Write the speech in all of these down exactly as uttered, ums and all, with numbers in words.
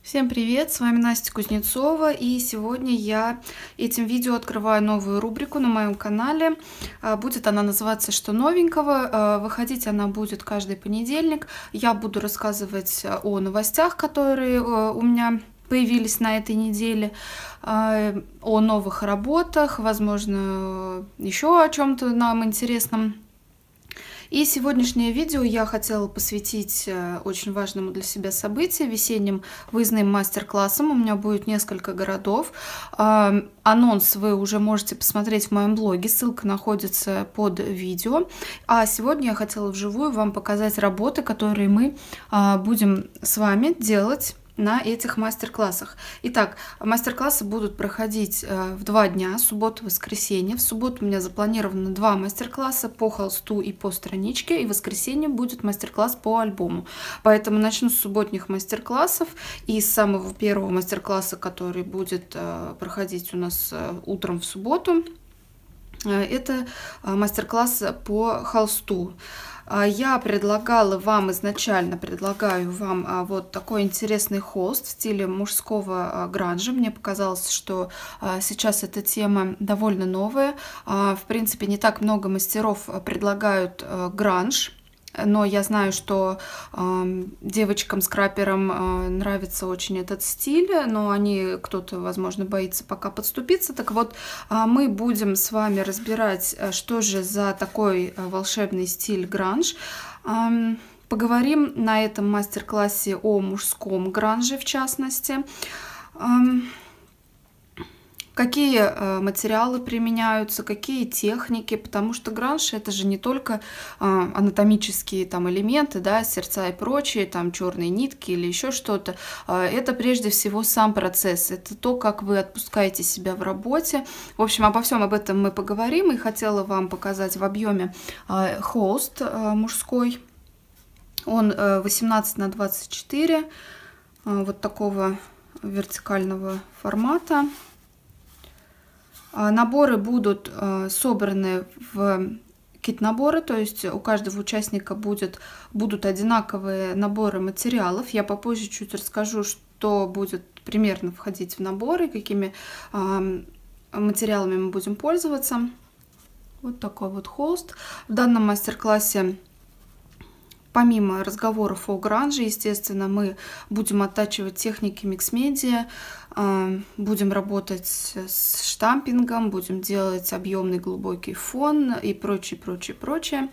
Всем привет, с вами Настя Кузнецова, и сегодня я этим видео открываю новую рубрику на моем канале. Будет она называться «Что новенького?». Выходить она будет каждый понедельник. Я буду рассказывать о новостях, которые у меня появились на этой неделе, о новых работах, возможно, еще о чем-то нам интересном. И сегодняшнее видео я хотела посвятить очень важному для себя событию, весенним выездным мастер-классам. У меня будет несколько городов. Анонс вы уже можете посмотреть в моем блоге, ссылка находится под видео. А сегодня я хотела вживую вам показать работы, которые мы будем с вами делать на этих мастер-классах. Итак, мастер-классы будут проходить в два дня, субботу и воскресенье. В субботу у меня запланировано два мастер-класса по холсту и по страничке, и в воскресенье будет мастер-класс по альбому. Поэтому начну с субботних мастер-классов, и с самого первого мастер-класса, который будет проходить у нас утром в субботу, это мастер-класс по холсту. Я предлагала вам, изначально предлагаю вам вот такой интересный холст в стиле мужского гранжа. Мне показалось, что сейчас эта тема довольно новая. В принципе, не так много мастеров предлагают гранж. Но я знаю, что э, девочкам-скраперам э, нравится очень этот стиль, но они, кто-то, возможно, боится пока подступиться. Так вот, э, мы будем с вами разбирать, что же за такой э, волшебный стиль гранж. Э, поговорим на этом мастер-классе о мужском гранже, в частности. Э, Какие материалы применяются, какие техники, потому что гранж это же не только анатомические там элементы, да, сердца и прочие, там черные нитки или еще что-то. Это прежде всего сам процесс, это то, как вы отпускаете себя в работе. В общем, обо всем об этом мы поговорим, и хотела вам показать в объеме холст мужской. Он восемнадцать на двадцать четыре, вот такого вертикального формата. Наборы будут собраны в кит-наборы, то есть у каждого участника будет, будут одинаковые наборы материалов. Я попозже чуть расскажу, что будет примерно входить в наборы, какими материалами мы будем пользоваться. Вот такой вот холст. В данном мастер-классе, помимо разговоров о гранже, естественно, мы будем оттачивать техники микс-медиа, будем работать с штампингом, будем делать объемный глубокий фон и прочее, прочее, прочее.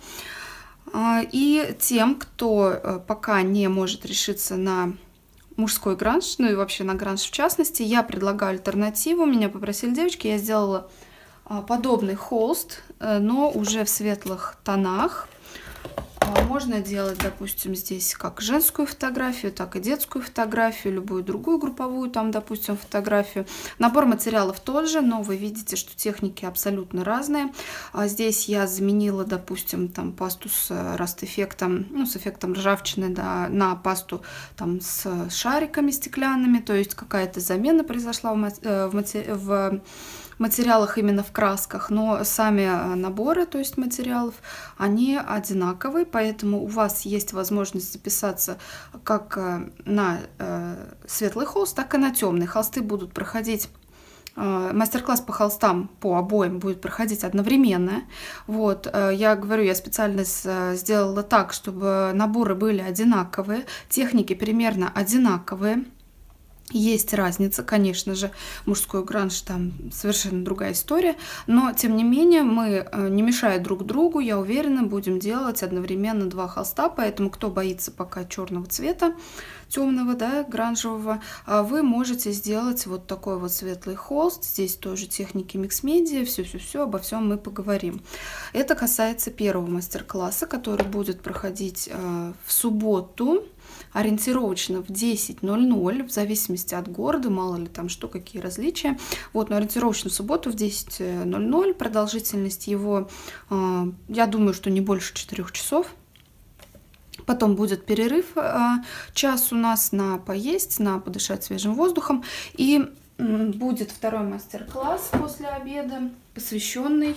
И тем, кто пока не может решиться на мужской гранж, ну и вообще на гранж в частности, я предлагаю альтернативу. Меня попросили девочки, я сделала подобный холст, но уже в светлых тонах. Можно делать, допустим, здесь как женскую фотографию, так и детскую фотографию, любую другую групповую, там, допустим, фотографию. Набор материалов тот же, но вы видите, что техники абсолютно разные. Здесь я заменила, допустим, там пасту с раст-эффектом, ну, с эффектом ржавчины, да, на пасту там с шариками стеклянными, то есть какая-то замена произошла в, мати в материалах, именно в красках, но сами наборы, то есть материалов, они одинаковые, поэтому у вас есть возможность записаться как на светлый холст, так и на темный. Холсты будут проходить, мастер-класс по холстам, по обоим будет проходить одновременно. Вот, я говорю, я специально сделала так, чтобы наборы были одинаковые, техники примерно одинаковые. Есть разница, конечно же, мужской гранж там совершенно другая история, но тем не менее мы, не мешая друг другу, я уверена, будем делать одновременно два холста, поэтому кто боится пока черного цвета, темного, да, гранжевого, вы можете сделать вот такой вот светлый холст. Здесь тоже техники микс-медиа, все-все-все, обо всем мы поговорим. Это касается первого мастер-класса, который будет проходить в субботу, ориентировочно в десять ноль ноль, в зависимости от города, мало ли там что, какие различия. Вот, но ориентировочно в субботу в десять ноль ноль, продолжительность его, я думаю, что не больше четырёх часов. Потом будет перерыв, час у нас на поесть, на подышать свежим воздухом. И будет второй мастер-класс после обеда, посвященный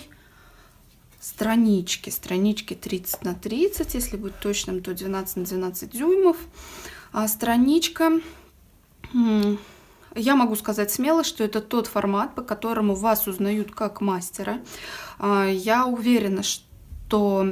странички. Странички тридцать на тридцать, если быть точным, то двенадцать на двенадцать дюймов. А страничка Я могу сказать смело, что это тот формат, по которому вас узнают как мастера. Я уверена, что,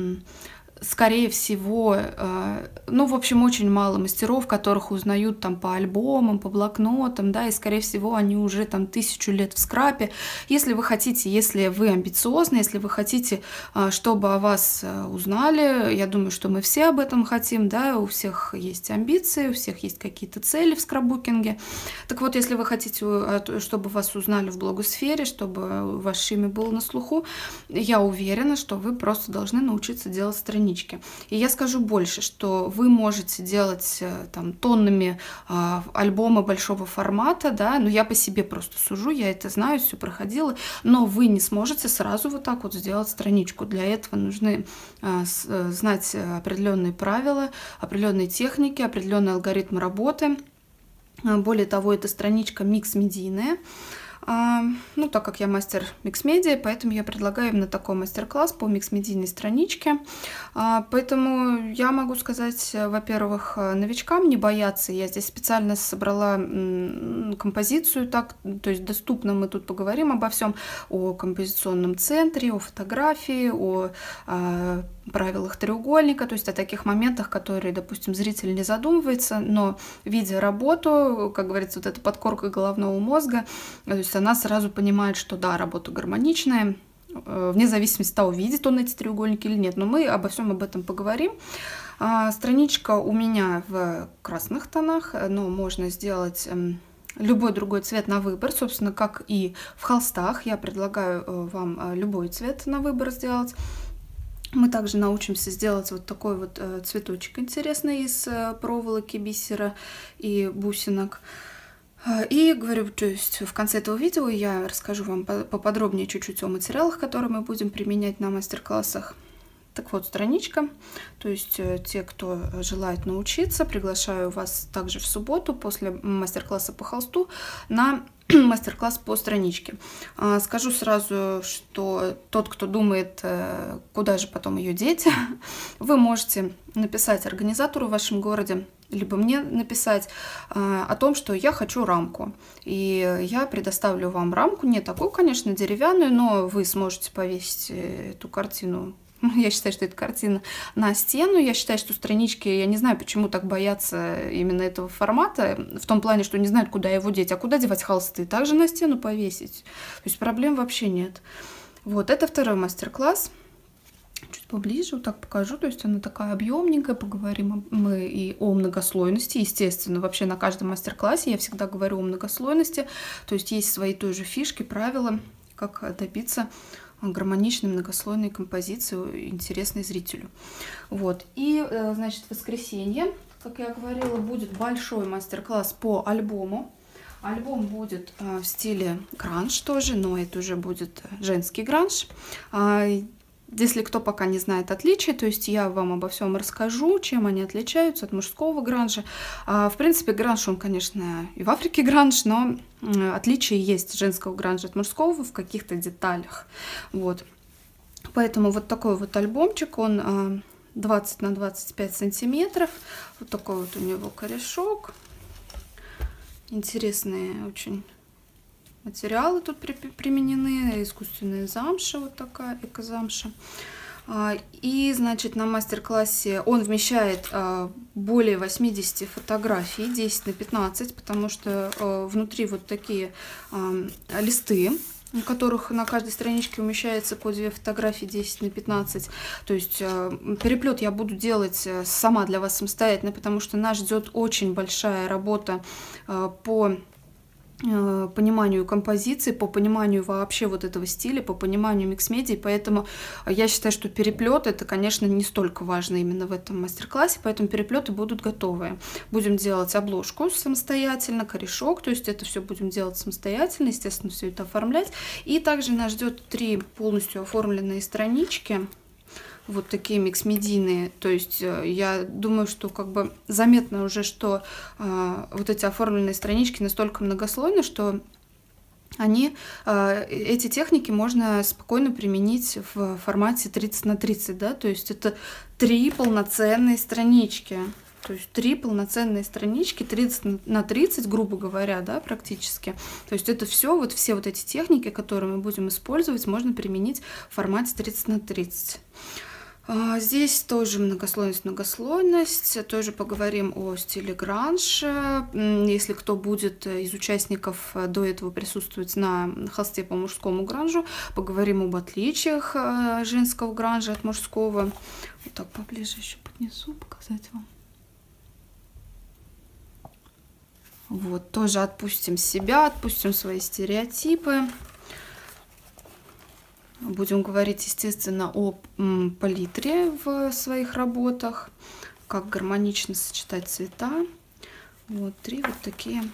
скорее всего, ну, в общем, очень мало мастеров, которых узнают там по альбомам, по блокнотам, да, и, скорее всего, они уже там тысячу лет в скрапе. Если вы хотите, если вы амбициозны, если вы хотите, чтобы о вас узнали, я думаю, что мы все об этом хотим, да, у всех есть амбиции, у всех есть какие-то цели в скрапбукинге. Так вот, если вы хотите, чтобы вас узнали в блогосфере, чтобы ваше имя было на слуху, я уверена, что вы просто должны научиться делать странички. И я скажу больше, что вы можете делать там тоннами а, альбомы большого формата, да, но я по себе просто сужу, я это знаю, все проходила, но вы не сможете сразу вот так вот сделать страничку. Для этого нужны а, с, знать определенные правила, определенные техники, определенные алгоритмы работы. Более того, эта страничка микс-медийная. Ну, так как я мастер микс-медиа, поэтому я предлагаю именно такой мастер-класс по микс-медийной страничке. Поэтому я могу сказать, во-первых, новичкам не бояться. Я здесь специально собрала композицию, так, то есть доступно мы тут поговорим обо всем, о композиционном центре, о фотографии, о правилах треугольника, то есть о таких моментах, которые, допустим, зритель не задумывается, но видя работу, как говорится, вот эта подкорка головного мозга, то есть она сразу понимает, что да, работа гармоничная, вне зависимости от того, видит он эти треугольники или нет. Но мы обо всем об этом поговорим. Страничка у меня в красных тонах, но можно сделать любой другой цвет на выбор, собственно, как и в холстах. Я предлагаю вам любой цвет на выбор сделать. Мы также научимся сделать вот такой вот цветочек интересный из проволоки, бисера и бусинок. И говорю, то есть в конце этого видео я расскажу вам поподробнее чуть-чуть о материалах, которые мы будем применять на мастер-классах. Так вот, страничка, то есть те, кто желает научиться, приглашаю вас также в субботу после мастер-класса по холсту на мастер-класс по страничке. Скажу сразу, что тот, кто думает, куда же потом ее деть, вы можете написать организатору в вашем городе, либо мне написать о том, что я хочу рамку. И я предоставлю вам рамку, не такую, конечно, деревянную, но вы сможете повесить эту картину. Я считаю, что это картина на стену. Я считаю, что странички, я не знаю, почему так боятся именно этого формата, в том плане, что не знают, куда его деть. А куда девать холсты? Также на стену повесить. То есть проблем вообще нет. Вот, это второй мастер-класс. Чуть поближе вот так покажу. То есть она такая объемненькая. Поговорим мы и о многослойности. Естественно, вообще на каждом мастер-классе я всегда говорю о многослойности. То есть есть свои тоже фишки, правила, как добиться гармоничной многослойной композиции, интересной зрителю. Вот. И, значит, в воскресенье, как я говорила, будет большой мастер-класс по альбому. Альбом будет в стиле гранж тоже, но это уже будет женский гранж. Если кто пока не знает отличия, то есть я вам обо всем расскажу, чем они отличаются от мужского гранжа. В принципе, гранж, он, конечно, и в Африке гранж, но отличие есть женского гранжа от мужского в каких-то деталях. Вот. Поэтому вот такой вот альбомчик, он двадцать на двадцать пять сантиметров. Вот такой вот у него корешок. Интересные очень материалы тут при, применены, искусственная замша, вот такая экозамша. И, значит, на мастер-классе он вмещает более восьмидесяти фотографий, десять на пятнадцать, потому что внутри вот такие листы, у которых на каждой страничке умещается по две фотографии десять на пятнадцать. То есть переплет я буду делать сама для вас самостоятельно, потому что нас ждет очень большая работа по пониманию композиции, по пониманию вообще вот этого стиля, по пониманию микс-медиа, поэтому я считаю, что переплет это, конечно, не столько важно именно в этом мастер-классе, поэтому переплеты будут готовые. Будем делать обложку самостоятельно, корешок, то есть это все будем делать самостоятельно, естественно, все это оформлять. И также нас ждет три полностью оформленные странички. Вот такие микс-медийные, то есть я думаю, что как бы заметно уже, что э, вот эти оформленные странички настолько многослойны, что они, э, эти техники можно спокойно применить в формате тридцать на тридцать, да, то есть это три полноценные странички. То есть три полноценные странички, тридцать на тридцать, грубо говоря, да, практически. То есть это все, вот все вот эти техники, которые мы будем использовать, можно применить в формате тридцать на тридцать. Здесь тоже многослойность, многослойность. Тоже поговорим о стиле гранж. Если кто будет из участников до этого присутствовать на холсте по мужскому гранжу, поговорим об отличиях женского гранжа от мужского. Вот так поближе еще поднесу, показать вам. Вот, тоже отпустим себя, отпустим свои стереотипы. Будем говорить, естественно, о палитре в своих работах, как гармонично сочетать цвета. Вот три вот такие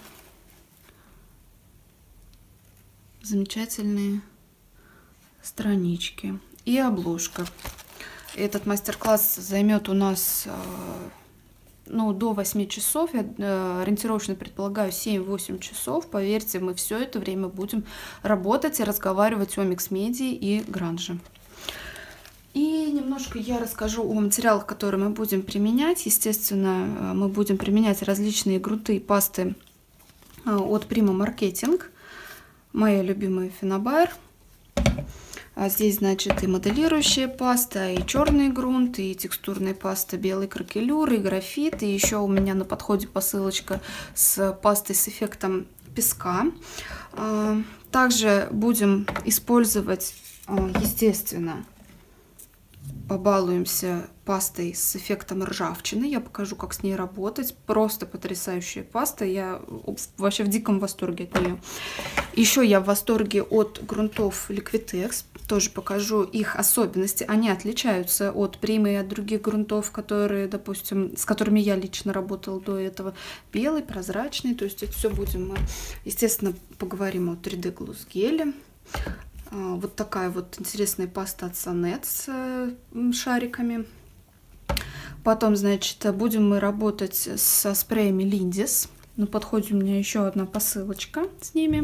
замечательные странички. И обложка. Этот мастер-класс займет у нас ну, до восьми часов, я э, ориентировочно предполагаю семь-восемь часов. Поверьте, мы все это время будем работать и разговаривать о микс-медии и гранже. И немножко я расскажу о материалах, которые мы будем применять. Естественно, мы будем применять различные грунты и пасты от Prima Marketing. Моя любимая Фенобайр. А здесь, значит, и моделирующая паста, и черный грунт, и текстурная паста белый кракелюр, и графит. И еще у меня на подходе посылочка с пастой с эффектом песка. Также будем использовать, естественно, побалуемся пастой с эффектом ржавчины. Я покажу, как с ней работать. Просто потрясающая паста. Я вообще в диком восторге от нее. Еще я в восторге от грунтов Liquitex. Тоже покажу их особенности. Они отличаются от Prima и от других грунтов, которые, допустим, с которыми я лично работала до этого. Белый, прозрачный. То есть это все будем мы, естественно, поговорим о три дэ Gloss геле. Вот такая вот интересная паста от Sonnet с шариками. Потом, значит, будем мы работать со спреями Lindis. На подходе у меня еще одна посылочка с ними.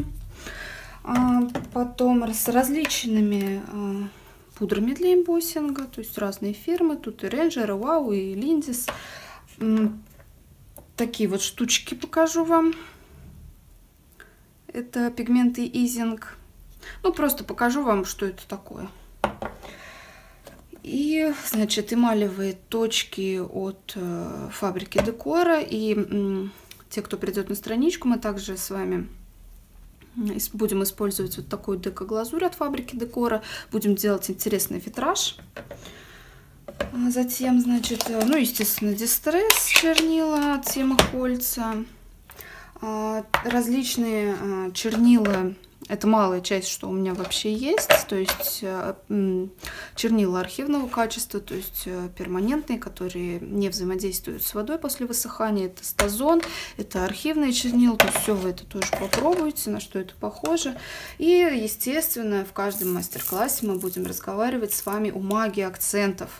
Потом с различными пудрами для эмбоссинга, то есть разные фирмы. Тут и Ranger, и Wow, и Lindis. Такие вот штучки покажу вам. Это пигменты Easing. Ну, просто покажу вам, что это такое. И, значит, эмалевые точки от э, фабрики Декора. И м, те, кто придет на страничку, мы также с вами будем использовать вот такую деко-глазурь от фабрики Декора. Будем делать интересный витраж. Затем, значит, ну, естественно, дистресс чернила от Тима Хольца. Различные чернила. Это малая часть, что у меня вообще есть, то есть чернила архивного качества, то есть перманентные, которые не взаимодействуют с водой после высыхания. Это стазон, это архивные чернила, то есть все вы это тоже попробуйте, на что это похоже. И, естественно, в каждом мастер-классе мы будем разговаривать с вами о магии акцентов.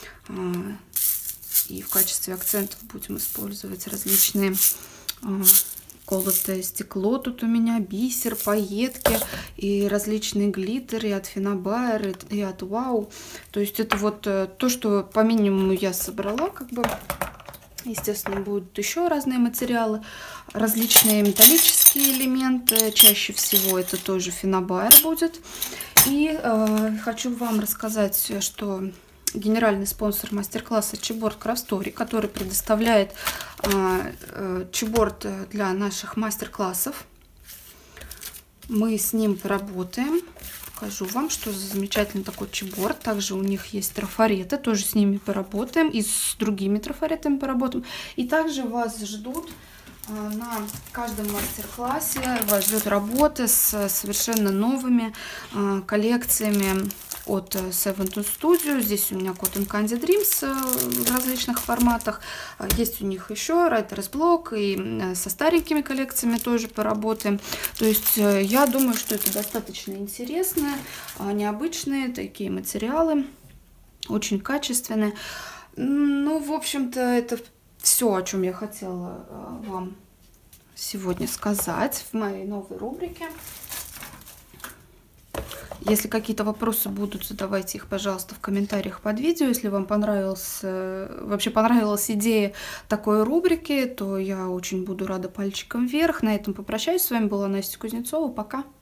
И в качестве акцентов будем использовать различные... Колотое стекло тут у меня, бисер, пайетки и различные глиттеры от Фенобайр и от Wow. То есть это вот то, что по минимуму я собрала, как бы. Естественно, будут еще разные материалы, различные металлические элементы. Чаще всего это тоже Фенобайр будет. И э, хочу вам рассказать, что генеральный спонсор мастер-класса Chipboard Craft Story, который предоставляет э, э, чипборд для наших мастер-классов. Мы с ним поработаем. Покажу вам, что за замечательный такой чипборд. Также у них есть трафареты, тоже с ними поработаем. И с другими трафаретами поработаем. И также вас ждут э, на каждом мастер-классе, вас ждет работа с совершенно новыми э, коллекциями от Seven to Studio. Здесь у меня Cotton Candy Dreams в различных форматах. Есть у них еще Writer's Block, и со старенькими коллекциями тоже поработаем. То есть я думаю, что это достаточно интересные, необычные такие материалы, очень качественные. Ну, в общем-то, это все, о чем я хотела вам сегодня сказать в моей новой рубрике. Если какие-то вопросы будут, задавайте их, пожалуйста, в комментариях под видео. Если вам понравился, вообще понравилась идея такой рубрики, то я очень буду рада пальчиком вверх. На этом попрощаюсь. С вами была Настя Кузнецова. Пока!